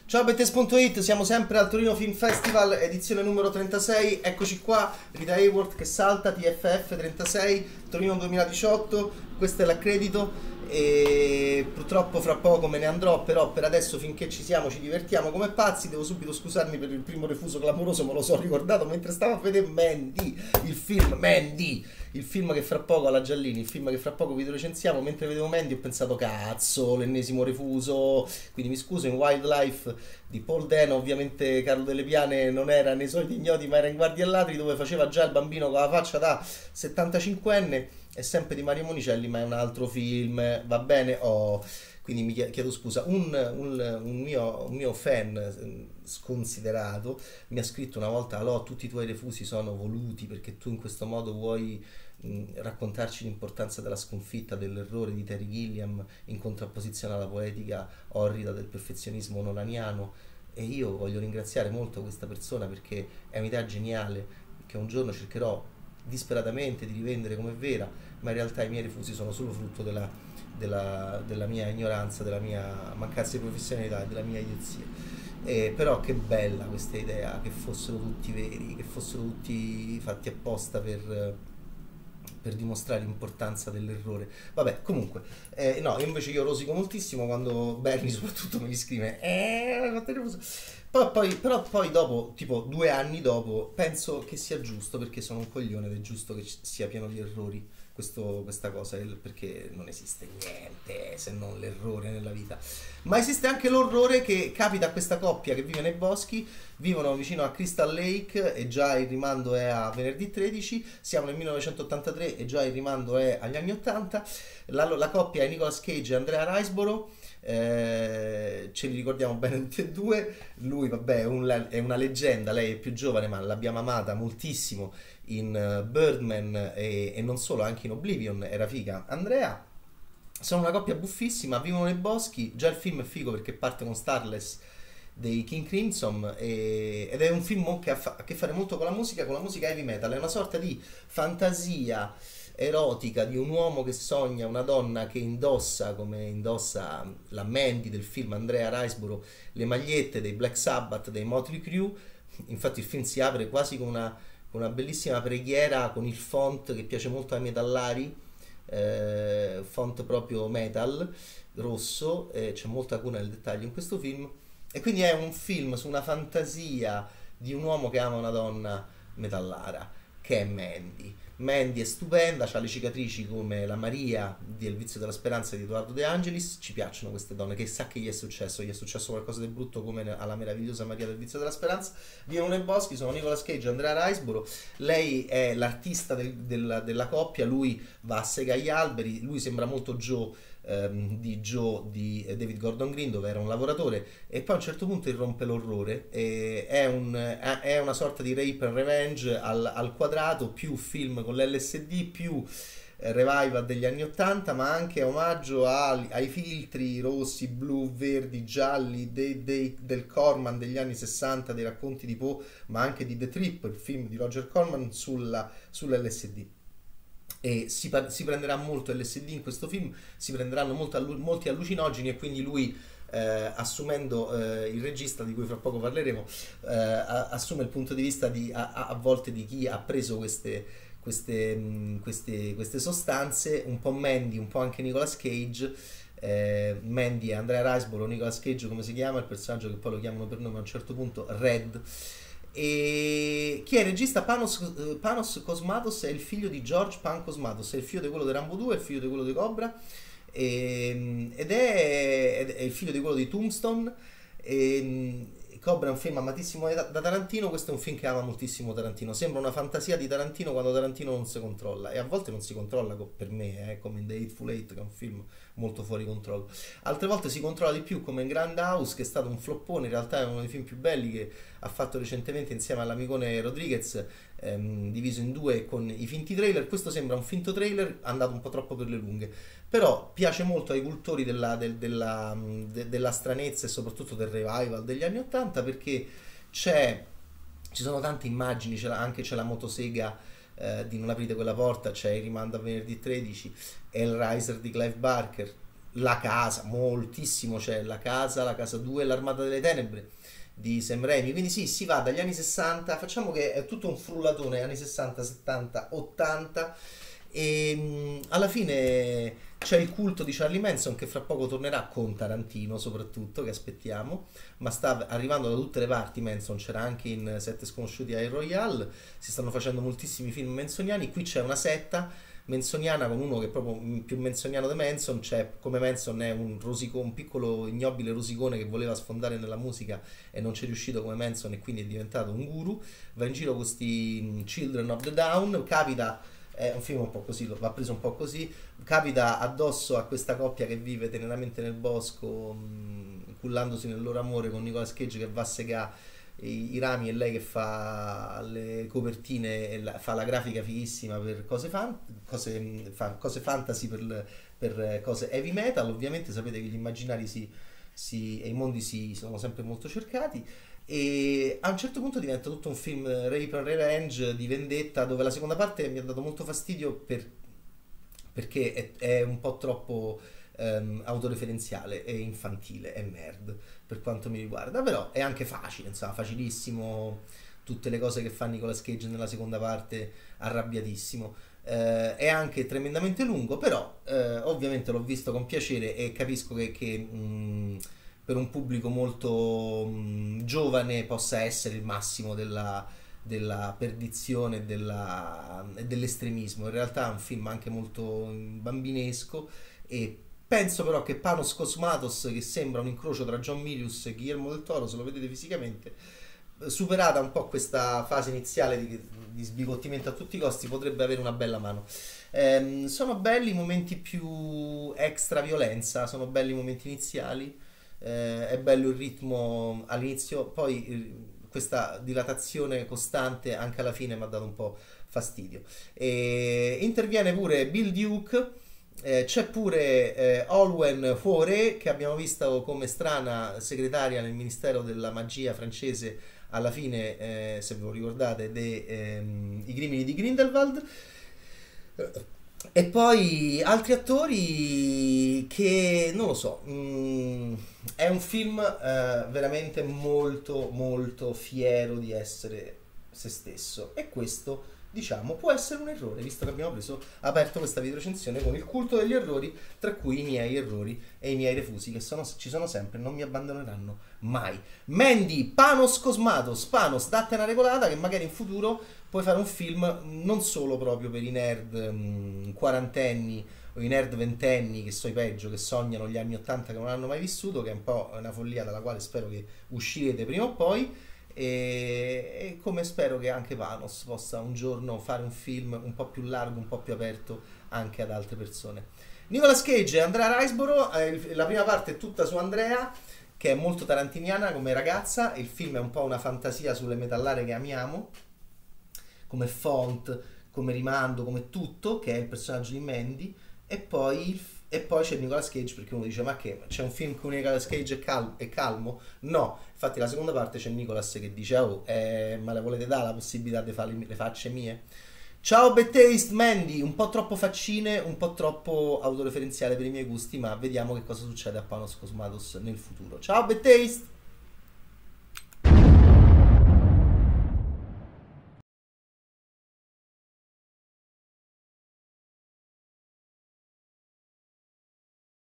Ciao Bettes.it, siamo sempre al Torino Film Festival, edizione numero 36, eccoci qua, Rita Hayworth che salta, TFF 36, Torino 2018, questo è l'accredito e purtroppo fra poco me ne andrò, però per adesso finché ci siamo ci divertiamo come pazzi. Devo subito scusarmi per il primo refuso clamoroso, me lo sono ricordato mentre stavo a vedere Mandy, il film Mandy, il film che fra poco alla Giallini, il film che fra poco vi recensiamo. Mentre vedevo Mandy ho pensato cazzo, l'ennesimo refuso, quindi mi scuso. In Wildlife di Paul Dano, ovviamente Carlo Delle Piane non era nei soliti ignoti ma era in Guardie e Ladri, dove faceva già il bambino con la faccia da 75enne. È sempre di Mario Monicelli ma è un altro film, va bene. Quindi mi chiedo scusa. Un mio fan sconsiderato mi ha scritto una volta: Alò, tutti i tuoi refusi sono voluti perché tu in questo modo vuoi raccontarci l'importanza della sconfitta, dell'errore di Terry Gilliam in contrapposizione alla poetica orrida del perfezionismo nolaniano. E io voglio ringraziare molto questa persona perché è un'idea geniale che un giorno cercherò disperatamente di rivendere come vera, ma in realtà i miei refusi sono solo frutto della mia ignoranza, della mia mancanza di professionalità e della mia idiozia. Però che bella questa idea, che fossero tutti veri, che fossero tutti fatti apposta per dimostrare l'importanza dell'errore. Vabbè, comunque, no, io rosico moltissimo quando Bernie soprattutto mi scrive però poi dopo, tipo 2 anni dopo, penso che sia giusto perché sono un coglione ed è giusto che sia pieno di errori questa cosa, perché non esiste niente se non l'errore nella vita. Ma esiste anche l'orrore che capita a questa coppia che vive nei boschi, vivono vicino a Crystal Lake e già il rimando è a venerdì 13, siamo nel 1983 e già il rimando è agli anni 80. La coppia è Nicolas Cage e Andrea Riseborough. Ce li ricordiamo bene tutti e due. Lui vabbè è una leggenda, lei è più giovane ma l'abbiamo amata moltissimo in Birdman e non solo, anche in Oblivion era figa. Andrea sono una coppia buffissima, vivono nei boschi, già il film è figo perché parte con Starless dei King Crimson ed è un film che ha a che fare molto con la musica heavy metal, è una sorta di fantasia erotica di un uomo che sogna una donna che indossa, come indossa la Mandy del film Andrea Riseborough, le magliette dei Black Sabbath, dei Motley Crue. Infatti il film si apre quasi con una bellissima preghiera con il font che piace molto ai metallari, font proprio metal, rosso, c'è molta cura nel dettaglio in questo film. E quindi è un film su una fantasia di un uomo che ama una donna metallara, che è Mandy. Mandy è stupenda, ha le cicatrici come la Maria di Il vizio della speranza di Edoardo De Angelis. Ci piacciono queste donne, che sa che gli è successo qualcosa di brutto come alla meravigliosa Maria del vizio della speranza. Vivono nei boschi, sono Nicolas Cage e Andrea Riseborough. Lei è l'artista della coppia, lui va a sega agli alberi, lui sembra molto Joe di David Gordon Green, dove era un lavoratore, e poi a un certo punto irrompe l'orrore. È una sorta di rape and revenge al quadrato, più film con l'LSD, più revival degli anni 80, ma anche omaggio ai filtri rossi, blu, verdi, gialli del Corman degli anni 60, dei racconti di Poe, ma anche di The Trip, il film di Roger Corman sull'LSD. E si prenderà molto LSD in questo film, si prenderanno molti allucinogeni, e quindi lui, assumendo il regista di cui fra poco parleremo, assume il punto di vista a volte di chi ha preso queste sostanze, un po' Mandy, un po' anche Nicolas Cage. Mandy è Andrea Riseborough, Nicolas Cage come si chiama il personaggio che poi lo chiamano per nome a un certo punto, Red. E chi è il regista? Panos Cosmatos è il figlio di George Pan Cosmatos, è il figlio di quello di Rambo 2, è il figlio di quello di Cobra, ed è il figlio di quello di Tombstone. Cobra è un film amatissimo da Tarantino, questo è un film che ama moltissimo Tarantino, sembra una fantasia di Tarantino quando Tarantino non si controlla, e a volte non si controlla per me, come in The Hateful Eight, che è un film molto fuori controllo. Altre volte si controlla di più, come in Grindhouse, che è stato un floppone, in realtà è uno dei film più belli che ha fatto recentemente insieme all'amicone Rodriguez, diviso in due con i finti trailer. Questo sembra un finto trailer andato un po' troppo per le lunghe, però piace molto ai cultori della stranezza e soprattutto del revival degli anni 80, perché ci sono tante immagini, c'è la motosega di Non aprite quella porta, c'è il rimando a venerdì 13, Hellraiser di Clive Barker, La casa, moltissimo c'è La casa 2, L'Armata delle Tenebre di Sam Raimi. Quindi sì, si va dagli anni 60, facciamo che è tutto un frullatone, anni 60, 70, 80 e alla fine c'è il culto di Charlie Manson che fra poco tornerà con Tarantino soprattutto, che aspettiamo, ma sta arrivando da tutte le parti Manson, c'era anche in Sette Sconosciuti a Royale, si stanno facendo moltissimi film menzoniani, qui c'è una setta menzoniana con uno che è proprio più menzoniano di Manson, cioè come Manson è un piccolo ignobile rosicone che voleva sfondare nella musica e non ci è riuscito come Manson e quindi è diventato un guru, va in giro con questi Children of the Down, capita, è un film un po' così, va preso un po' così, capita addosso a questa coppia che vive teneramente nel bosco, cullandosi nel loro amore con Nicolas Cage che va a segare i rami e lei che fa le copertine e fa la grafica fighissima per cose fantasy per cose heavy metal. Ovviamente sapete che gli immaginari e i mondi si sono sempre molto cercati e a un certo punto diventa tutto un film Rape and Revenge di vendetta dove la seconda parte mi ha dato molto fastidio perché è un po' troppo autoreferenziale e infantile e nerd per quanto mi riguarda, però è anche facile, insomma, facilissimo, tutte le cose che fa Nicolas Cage nella seconda parte, arrabbiatissimo. È anche tremendamente lungo, però ovviamente l'ho visto con piacere e capisco che per un pubblico molto giovane possa essere il massimo della perdizione e dell'estremismo. In realtà è un film anche molto bambinesco e penso però che Panos Cosmatos, che sembra un incrocio tra John Milius e Guillermo del Toro, se lo vedete fisicamente, superata un po' questa fase iniziale di sbigottimento a tutti i costi, potrebbe avere una bella mano. Sono belli i momenti più extra violenza, sono belli i momenti iniziali, è bello il ritmo all'inizio, poi questa dilatazione costante anche alla fine mi ha dato un po' fastidio. E interviene pure Bill Duke. C'è pure Olwen Faure che abbiamo visto come strana segretaria nel Ministero della Magia francese alla fine, se ve lo ricordate, dei I Crimini di Grindelwald. E poi altri attori che non lo so, è un film veramente molto molto fiero di essere se stesso e questo diciamo può essere un errore visto che abbiamo aperto questa videorecensione con il culto degli errori, tra cui i miei errori e i miei refusi che ci sono sempre e non mi abbandoneranno mai. Mandy, Panos Cosmatos, Panos, datte una regolata che magari in futuro puoi fare un film non solo proprio per i nerd quarantenni o i nerd ventenni che so i peggio, che sognano gli anni 80 che non hanno mai vissuto, che è un po' una follia dalla quale spero che uscirete prima o poi e come spero che anche Panos possa un giorno fare un film un po' più largo, un po' più aperto anche ad altre persone. Nicolas Cage e Andrea Riseborough, la prima parte è tutta su Andrea che è molto tarantiniana come ragazza, il film è un po' una fantasia sulle metallare che amiamo come font, come rimando, come tutto, che è il personaggio di Mandy, e poi c'è Nicolas Cage, perché uno dice, ma che, c'è un film con Nicolas Cage è calmo? No, infatti la seconda parte c'è Nicolas che dice, oh, ma le volete dare la possibilità di fare le facce mie? Ciao Bad Taste, Mandy, un po' troppo faccine, un po' troppo autoreferenziale per i miei gusti, ma vediamo che cosa succede a Panos Cosmatos nel futuro. Ciao Bad Taste!